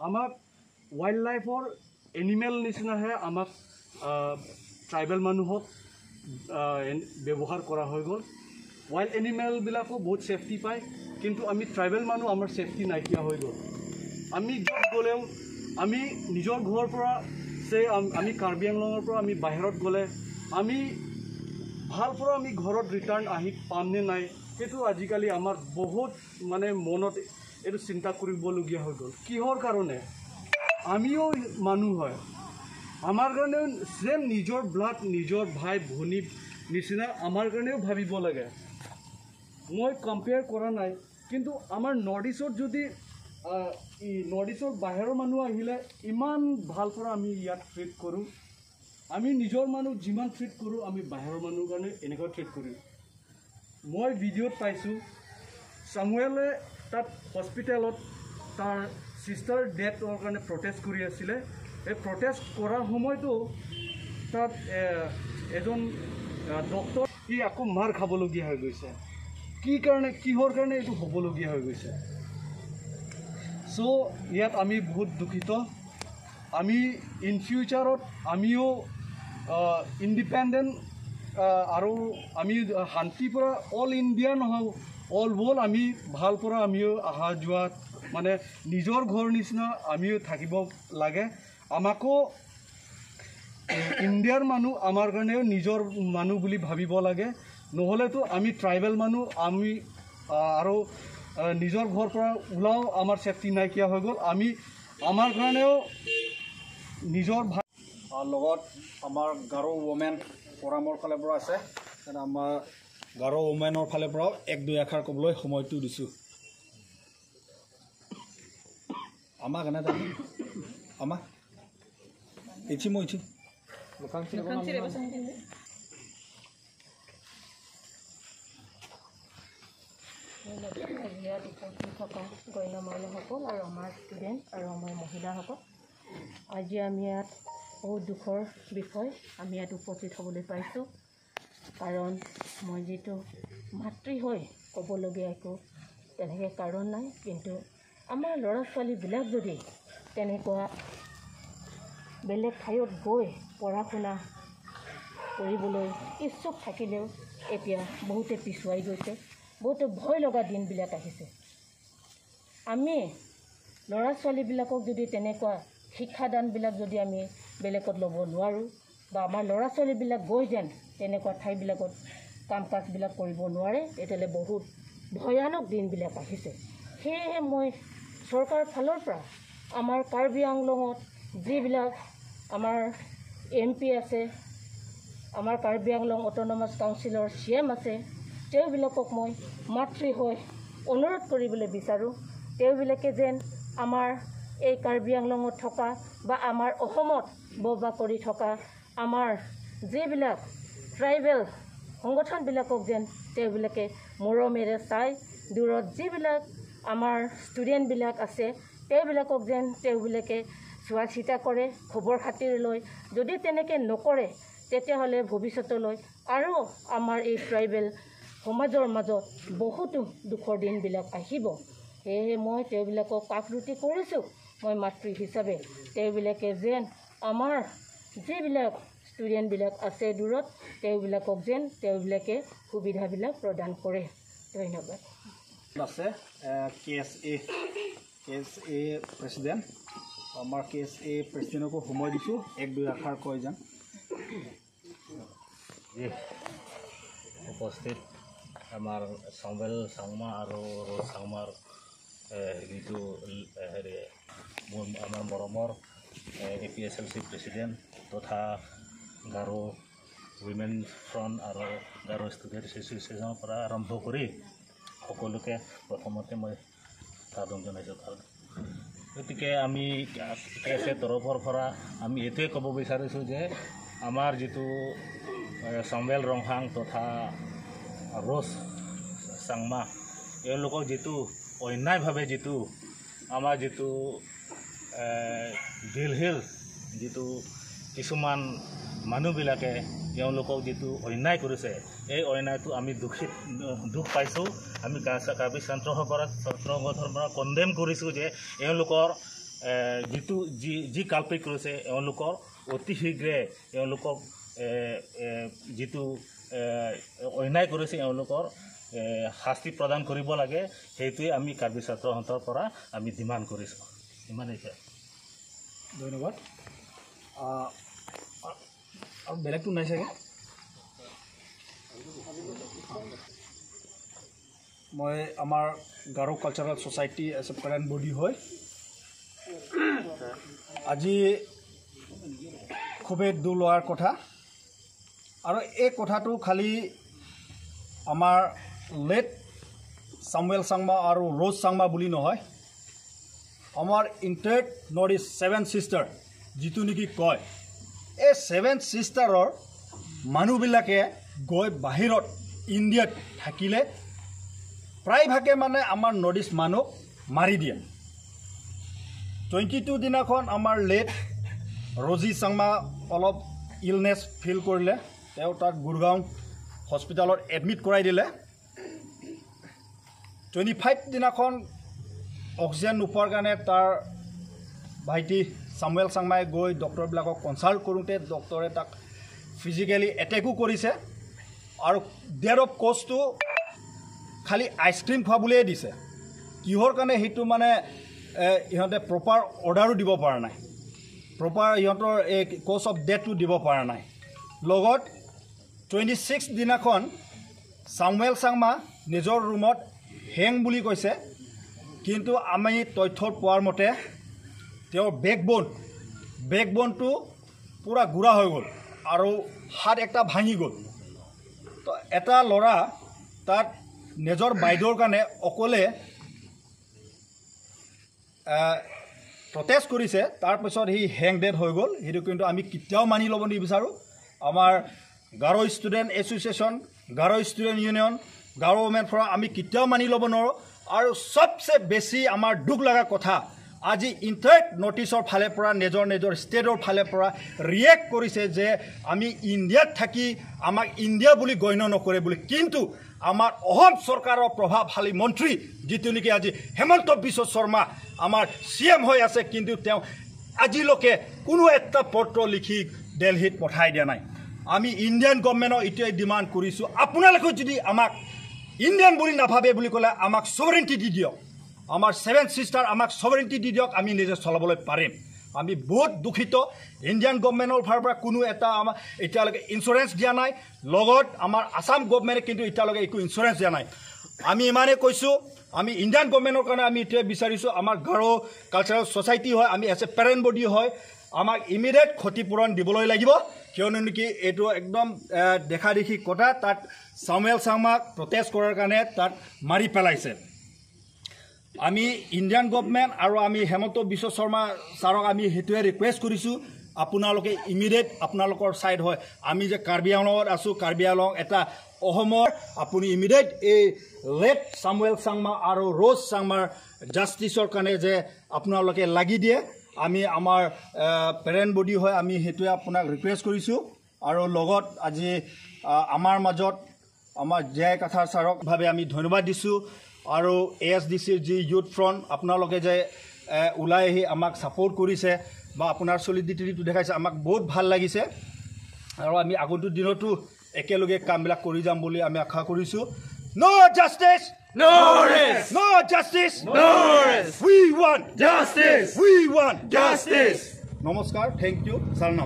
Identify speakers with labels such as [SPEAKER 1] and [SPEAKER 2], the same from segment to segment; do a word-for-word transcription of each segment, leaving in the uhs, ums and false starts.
[SPEAKER 1] আমাক वाइल्ड लाइफर एनिमेल निचिनाहे आमाक ट्राइबल मानुहक व्यवहार करा हो गल वाइल्ड एनिमेल बिलाको बहुत सेफ्टी पाए किंतु आमी ट्राइबल मानु आमार सेफ्टी नाइकिया हो गल आमी जब गलेও आमी निजर घर পৰা से आमी कार्बी आंगलंगर পৰা आमी बाहिरत गले आमी ভাল পৰা आमी घरत रिटार्न आहि पामने नाय हेतु आजिकाली आमार बहुत माने मनत एतु चिंता करिबलगिया हो गल किहर कारणे आमिও মানুহ হয় আমার কারণে সেম নিজর ব্লাড নিজর ভাই ভনী নিচিনা আমার কারণেও ভাবিব লাগে মই কম্পেয়ার করা নাই কিন্তু আমার নর্থ ইস্টত যদি ই নর্থ ইস্টৰ বাহিৰৰ মানুহ আহিলে ইমান ভাল পৰা আমি ইয়াত ট্ৰিট কৰোঁ আমি নিজৰ মানুহ যিমান ট্ৰিট কৰোঁ আমি বাহিৰৰ মানুহ কাৰণে এনেকৈ ট্ৰিট কৰিম মই ভিডিঅ'ত পাইছোঁ সামুৱেলে তাত হস্পিটেলত তাৰ सिस्टर डेथ कारण प्रोटेस्ट कर प्रोटेस्ट कर समय तो तक एजन डॉक्टर इ आको मार खाबलगिया हो गई कि कारण किहर कारण ये हबलगिया हो गई सो इयात आमी बहुत दुखित आमी इन फ्यूचारत आमिओ इंडिपेंडेंट और आमी शांति पर ऑल इंडिया नह ऑल वर्ल्ड आमी भाल पर आमिओ आहा जुआ माने निजर घर निचिना आमिओ थाकिब लागे आमाको इंडियार मानु आमार कारणेও निजर मानु बुली भाबिब लागे নহলে तो आमी ट्राइबल मानु आमी आरो निजर घर पर उलाओ आमार सेफ्टी नाइकिया हो गल आमी आमार कारणेও निजर
[SPEAKER 2] लगत आमार गारो वुमेन फोराমৰ ফালে পৰা আছে आमार गारो वुमेনৰ ফালে পৰা এক দুই আখাৰ কবলৈ সময়টো দিছো Ama kana tadi? Ama? Ichi mo ichi. Bukan sih bukan sih bahasa Inggris.
[SPEAKER 3] ইয়াত উপস্থিত থকা গণ্য মান্যসকল আৰু আমাৰ ষ্টুডেণ্ট আৰু আমাৰ মহিলাসকল আজি আমি ইয়াত বহুত দুখৰ বিষয় আমি ইয়াত উপস্থিত হ'বলৈ পাইছোঁ কাৰণ মই যিটো মাতৃ হৈ ক'বলগীয়া একো তেনেকৈ কাৰণ নাই কিন্তু আমাৰ ল'ৰা ছোৱালীবিলাক যদি তেনেকুৱা বেলেগ ঠাইত গৈ পঢ়া শুনা কৰিবলৈ ইচ্ছুক থাকিলেও এতিয়া বহুতে পিছুৱাই গৈছে বহুতে ভয় লগা দিনবিলাক আহিছে আমি ল'ৰা ছোৱালীবিলাকক যদি তেনেকুৱা শিক্ষাদানবিলাক যদি আমি বেলেগত ল'ব নোৱাৰোঁ বা আমাৰ ল'ৰা ছোৱালীবিলাক গৈ যেন তেনেকুৱা ঠাইবিলাকত কাম কাজবিলাক কৰিব নোৱাৰে তেতিয়াহ'লে বহুত ভয়ানক দিনবিলাক আহিছে সেয়েহে মই চৰকাৰৰ ফালৰ পৰা আমাৰ কাৰ্বি আংলঙত যিবিলাক আমাৰ এম পি আছে আমাৰ কাৰ্বি আংলং অট'নমাছ কাউন্সিলৰ চি এম আছে তেওঁবিলাকক মই মাতৃ হৈ অনুৰোধ কৰিবলৈ বিচাৰোঁ তেওঁবিলাকে যেন আমাৰ এই কাৰ্বি আংলঙত থকা বা আমাৰ অসমত বসবাস কৰি থকা আমাৰ যিবিলাক ট্ৰাইবেল সংগঠনবিলাকক যেন তেওঁবিলাকে মৰমেৰে চাই দূৰত যিবিলাক আমাৰ ষ্টুডেণ্টবিলাক আছে তেওঁবিলাকক যেন তেওঁবিলাকে চোৱা চিতা কৰে খবৰ খাতিৰ লৈ যদি তেনেকৈ নকৰে তেতিয়াহ'লে ভৱিষ্যতলৈ আৰু আমাৰ এই ট্ৰাইবেল সমাজৰ মাজত বহুতো দুখৰ দিনবিলাক আহিব সেয়েহে মই তেওঁবিলাকক কাকৰুতি কৰিছোঁ মই মাতৃ হিচাপে তেওঁবিলাকে যেন আমাৰ যিবিলাক ষ্টুডেণ্টবিলাক আছে দূৰত তেওঁবিলাকক যেন তেওঁবিলাকে সুবিধাবিলাক প্ৰদান কৰে ধন্যবাদ
[SPEAKER 2] আছে K S A K S A president আমাৰ কে এছ এ প্ৰেচিডেণ্টকো সময় দিছোঁ এক দুই আখাৰ কৈ যাম
[SPEAKER 4] উপস্থিত আমাৰ চাংবেল চাংমা আৰু চাংমাৰ হেৰিটো হেৰি আমাৰ মৰমৰ A P S L C president তথা গাৰো উইমেন ফ্ৰণ্ট আৰু গাৰো ষ্টুডেণ্ট এছ'চিয়েশ্যনৰ পৰা আৰম্ভ কৰি সকলোকে প্ৰথমতে মই সাধন জনাইছোঁ ভাল গতিকে আমি কে এছ এ তৰফৰ পৰা আমি এইটোৱে ক'ব বিচাৰিছোঁ যে আমাৰ যিটো চাংবেল ৰংহাং তথা ৰ'জ চাংমা এওঁলোকৰ যিটো অন্যায়ভাৱে যিটো আমাৰ যিটো দিলহিল যিটো কিছুমান মানুহবিলাকে এওঁলোকক যিটো অন্যায় কৰিছে এই অন্যায়টো আমি দুখিত দুখ পাইছোঁ আমি কাৰ্বি ছাত্ৰ সংগঠনৰ পৰা কণ্ডেম কৰিছোঁ যে এওঁলোকৰ যিটো যি যি কালপেট কৰিছে এওঁলোকৰ অতি শীঘ্ৰে এওঁলোকক যিটো অন্যায় কৰিছে এওঁলোকৰ শাস্তি প্ৰদান কৰিব লাগে সেইটোৱে আমি কাৰ্বি ছাত্ৰ সন্থাৰ পৰা আমি ডিমাণ্ড কৰিছোঁ ইমানেই
[SPEAKER 2] ধন্যবাদ আৰু বেলেগটো নাই চাগে মই আমাৰ Garo cultural society as a parent body হয় আজি খুবেই দুখ লোৱাৰ কথা আৰু এই কথাটো খালি আমাৰ লেট সামুৱেল চাংমা আৰু ৰ'জ চাংমা বুলি নহয় আমাৰ inter north east seven sister যিটো নেকি কয় এই ছেভেন ছিষ্টাৰৰ মানুহবিলাকে গৈ বাহিৰত ইণ্ডিয়াত থাকিলে প্ৰায়ভাগে মানে আমাৰ নৰ্থ ইষ্ট মানুহ মাৰি দিয়ে টুৱেণ্টি টু দিনাখন আমাৰ লেট ৰজি চাংমা অলপ ইলনেছ ফিল কৰিলে তেওঁ তাক গুৰগাঁও হস্পিটেলত এডমিট কৰাই দিলে টুৱেণ্টি ফাইভ দিনাখন অক্সিজেন নোপোৱাৰ কাৰণে তাৰ ভাইটি সামুৱেল চাংমাই গৈ ডক্টৰবিলাকক কনচাল্ট কৰোঁতে ডক্টৰে তাক ফিজিকেলি এটেকো কৰিছে আৰু ডেট অফ কজটো খালি আইচক্ৰীম খুৱাবলৈয়ে দিছে কিহৰ কাৰণে সেইটো মানে ইহঁতে প্ৰপাৰ অৰ্ডাৰো দিব পৰা নাই প্ৰপাৰ ইহঁতৰ এই কজ অফ ডেথটো দিব পৰা নাই লগত টুৱেণ্টি ছিক্স দিনাখন সামুৱেল চাংমা নিজৰ ৰুমত হেং বুলি কৈছে কিন্তু আমি তথ্য পোৱাৰ মতে তেওঁৰ বেকবোন বেকবোনটো পূৰা গুড়া হৈ গ'ল আৰু হাত একটা ভাঙি গ'ল তো এটা ল'ৰা তাত নিজৰ বাইদেউৰ কাৰণে অকলে প্ৰটেষ্ট কৰিছে তাৰপিছত সি হেং ডেড হৈ গ'ল সেইটো কিন্তু আমি কেতিয়াও মানি ল'ব নিবিচাৰোঁ আমাৰ Garo student association Garo student union Garo women forum আমি কেতিয়াও মানি ল'ব নোৱাৰোঁ আৰু চবচে বেছি আমাৰ দুখ লগা কথা আজি ইণ্টাৰ নৰ্থ ইষ্টৰ ফালে পৰা নিজৰ নিজৰ ষ্টেটৰ ফালে পৰা ৰিয়েক্ট কৰিছে যে আমি ইণ্ডিয়াত থাকি আমাক ইণ্ডিয়া বুলি গণ্য নকৰে বুলি কিন্তু আমাৰ অসম চৰকাৰৰ প্ৰভাৱশালী মন্ত্ৰী যিটো নেকি আজি হেমন্ত বিশ্ব শৰ্মা আমাৰ চি এম হৈ আছে কিন্তু তেওঁ আজিলৈকে কোনো এটা পত্ৰ লিখি দিল্লীত পঠাই দিয়া নাই আমি ইণ্ডিয়ান গভৰ্ণমেণ্টৰ এতিয়াই ডিমাণ্ড কৰিছোঁ আপোনালোকে যদি আমাক ইণ্ডিয়ান বুলি নাভাবে বুলি ক'লে আমাক ছভাৰেণ্টি দি দিয়ক আমাৰ ছেভেন ছিষ্টাৰ আমাক ছভাৰেণ্টি দি দিয়ক আমি নিজে চলাবলৈ পাৰিম আমি বহুত দুখিত ইণ্ডিয়ান গভৰ্ণমেণ্টৰ ফালৰ পৰা কোনো এটা আমাৰ এতিয়ালৈকে ইঞ্চুৰেঞ্চ দিয়া নাই লগত আমাৰ আসাম গভৰ্ণমেণ্টে কিন্তু এতিয়ালৈকে একো ইঞ্চুৰেঞ্চ দিয়া নাই আমি ইমানেই কৈছোঁ আমি ইণ্ডিয়ান গভৰ্ণমেণ্টৰ কাৰণে আমি এতিয়া বিচাৰিছোঁ আমাৰ গাৰো কালচাৰেল ছ'চাইটি হয় আমি এজ এ পেৰেণ্ট বডি হয় আমাক ইমিডিয়েট ক্ষতিপূৰণ দিবলৈ লাগিব কিয়নো নেকি এইটো একদম দেখা দেখি কথা তাত সামুৱেল চাংমাক প্ৰটেষ্ট কৰাৰ কাৰণে তাত মাৰি পেলাইছে আমি ইণ্ডিয়ান গভৰ্ণমেণ্ট আৰু আমি হেমন্ত বিশ্ব শৰ্মা ছাৰক আমি সেইটোৱে ৰিকুৱেষ্ট কৰিছোঁ আপোনালোকে ইমিডিয়েট আপোনালোকৰ ছাইড হয় আমি যে কাৰ্বি আংলঙত আছোঁ কাৰ্বি আংলং এটা অসমৰ আপুনি ইমিডিয়েট এই লেট সামুৱেল চাংমা আৰু ৰ'জ চাংমাৰ জাষ্টিছৰ কাৰণে যে আপোনালোকে লাগি দিয়ে আমি আমাৰ পেৰেণ্ট বডি হয় আমি সেইটোৱে আপোনাক ৰিকুৱেষ্ট কৰিছোঁ আৰু লগত আজি আমাৰ মাজত আমাৰ জে আই কাথাৰ ছাৰক ভাৱে আমি ধন্যবাদ দিছোঁ আৰু এ এছ ডি চিৰ যি ইউথ ফ্ৰণ্ট আপোনালোকে যে ওলাই আহি আমাক ছাপোৰ্ট কৰিছে বা আপোনাৰ চলিডিটিটো দেখাইছে আমাক বহুত ভাল লাগিছে আৰু আমি আগন্তুক দিনতো একেলগে কামবিলাক কৰি যাম বুলি আমি আশা কৰিছোঁ no justice
[SPEAKER 5] No rest!
[SPEAKER 2] No justice!
[SPEAKER 5] No rest!
[SPEAKER 2] We want
[SPEAKER 5] Justice!
[SPEAKER 2] We want
[SPEAKER 5] Justice!
[SPEAKER 2] নমস্কাৰ থেংক ইউ সালাম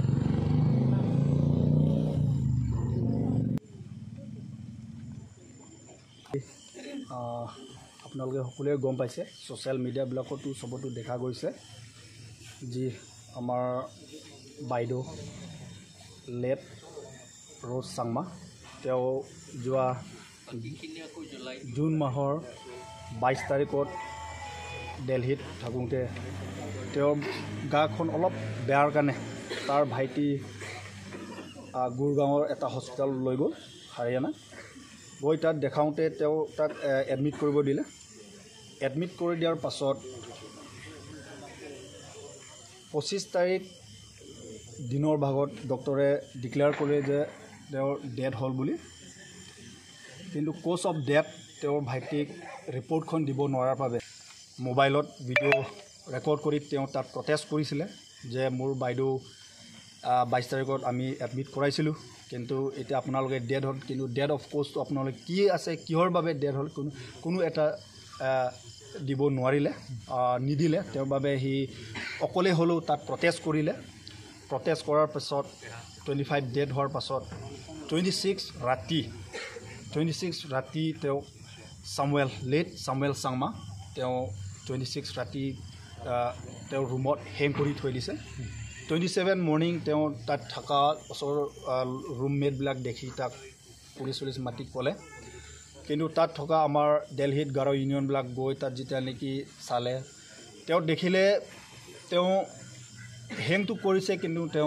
[SPEAKER 2] আপোনালোকে সকলোৱে গম পাইছে ছ'চিয়েল মিডিয়াবিলাকতো চবতো দেখা গৈছে যি আমাৰ বাইদেউ লেট ৰ'জ চাংমা তেওঁ যোৱা জুন মাহৰ বাইছ তাৰিখত দিল্লীত থাকোঁতে তেওঁৰ গাখন অলপ বেয়াৰ কাৰণে তাৰ ভাইটি গুৰগাঁৱৰ এটা হস্পিটেল লৈ গ'ল হাৰিয়ানা গৈ তাত দেখাওঁতে তেওঁ তাক এডমিট কৰিব দিলে এডমিট কৰি দিয়াৰ পাছত পঁচিছ তাৰিখ দিনৰ ভাগত ডক্টৰে ডিক্লেয়াৰ কৰে যে তেওঁৰ ডেথ হ'ল বুলি কিন্তু কজ অফ ডেথ তেওঁৰ ভাইটিক ৰিপৰ্টখন দিব নোৱাৰাৰ বাবে মোবাইলত ভিডিঅ' ৰেকৰ্ড কৰি তেওঁ তাত প্ৰটেষ্ট কৰিছিলে যে মোৰ বাইদেউ বাইছ তাৰিখত আমি এডমিট কৰাইছিলোঁ, কিন্তু এতিয়া আপোনালোকে ডেড হ'ল, কিন্তু ডেড অফ কোৰ্চটো আপোনালোকে কি আছে, কিহৰ বাবে ডেড হ'ল কোনো কোনো এটা দিব নোৱাৰিলে, নিদিলে। তেওঁৰ বাবে সি অকলে হ'লেও তাত প্ৰটেষ্ট কৰিলে। প্ৰটেষ্ট কৰাৰ পাছত টুৱেণ্টি ফাইভ ডেড হোৱাৰ পাছত টুৱেণ্টি ছিক্স ৰাতি টুৱেণ্টি ছিক্স ৰাতি তেওঁ চামুৱেল লেট চামুৱেল চাংমা তেওঁ টুৱেণ্টি ছিক্স ৰাতি তেওঁৰ ৰুমত হেং কৰি থৈ দিছে। টুৱেণ্টি ছেভেন মৰ্ণিং তেওঁ তাত থকা ওচৰৰ ৰুমমেটবিলাক দেখি তাক পুলিচ চুলিচ মাতি ক'লে, কিন্তু তাত থকা আমাৰ দেলহিত গাৰো ইউনিয়নবিলাক গৈ তাত যেতিয়া নেকি চালে, তেওঁ দেখিলে তেওঁ হেংটো কৰিছে, কিন্তু তেওঁ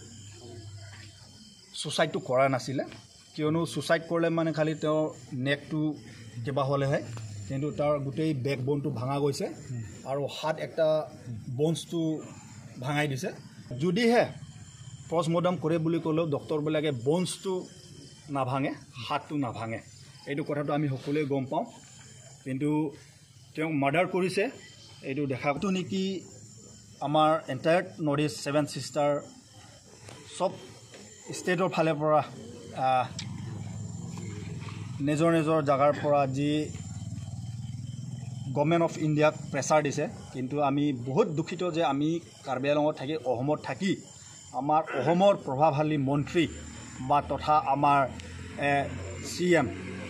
[SPEAKER 2] ছুচাইডটো কৰা নাছিলে। কিয়নো ছুচাইড কৰিলে মানে খালি তেওঁৰ নেকটো কিবা হ'লেহে, কিন্তু তাৰ গোটেই বেক বনটো ভাঙা গৈছে আৰু হাত একটা বনছটো ভাঙাই দিছে। যদিহে পষ্টমৰ্টম কৰে বুলি ক'লেও ডক্টৰবিলাকে বনছটো নাভাঙে, হাতটো নাভাঙে। এইটো কথাটো আমি সকলোৱে গম পাওঁ, কিন্তু তেওঁ মাৰ্ডাৰ কৰিছে এইটো দেখাটো নেকি আমাৰ entire north east seven sister চব ষ্টেটৰ ফালৰ পৰা নিজৰ নিজৰ জেগাৰ পৰা যি গভৰ্ণমেণ্ট অফ ইণ্ডিয়াক প্ৰেছাৰ দিছে, কিন্তু আমি বহুত দুখিত যে আমি কাৰ্বি আংলঙত থাকি অসমত থাকি আমাৰ অসমৰ প্ৰভাৱশালী মন্ত্ৰী বা তথা আমাৰ চি এম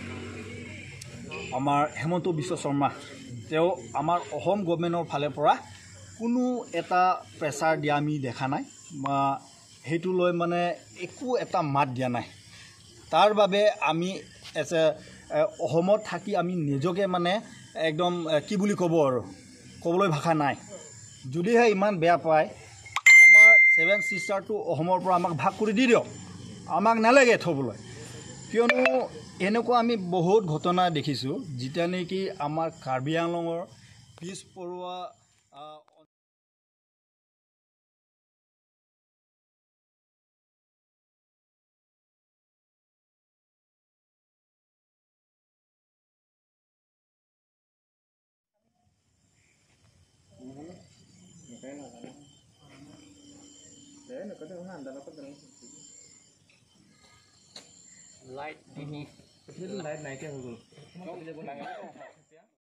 [SPEAKER 2] আমাৰ হেমন্ত বিশ্ব শৰ্মা তেওঁ আমাৰ অসম গভৰ্ণমেণ্টৰ ফালৰ পৰা কোনো এটা প্ৰেছাৰ দিয়া আমি দেখা নাই বা সেইটো লৈ মানে একো এটা মাত দিয়া নাই। তাৰ বাবে আমি এজ এ অসমত থাকি আমি নিজকে মানে একদম কি বুলি ক'ব আৰু ক'বলৈ ভাষা নাই। যদিহে ইমান বেয়া পায়, আমাৰ ছেভেন ছিষ্টাৰটো অসমৰ পৰা আমাক ভাগ কৰি দি দিয়ক, আমাক নালাগে থ'বলৈ। কিয়নো এনেকুৱা আমি বহুত ঘটনা দেখিছোঁ যেতিয়া নেকি আমাৰ কাৰ্বি আংলঙৰ পিছপৰুৱা
[SPEAKER 1] লাইট লাইট নাইকিয়া হৈ গ'ল।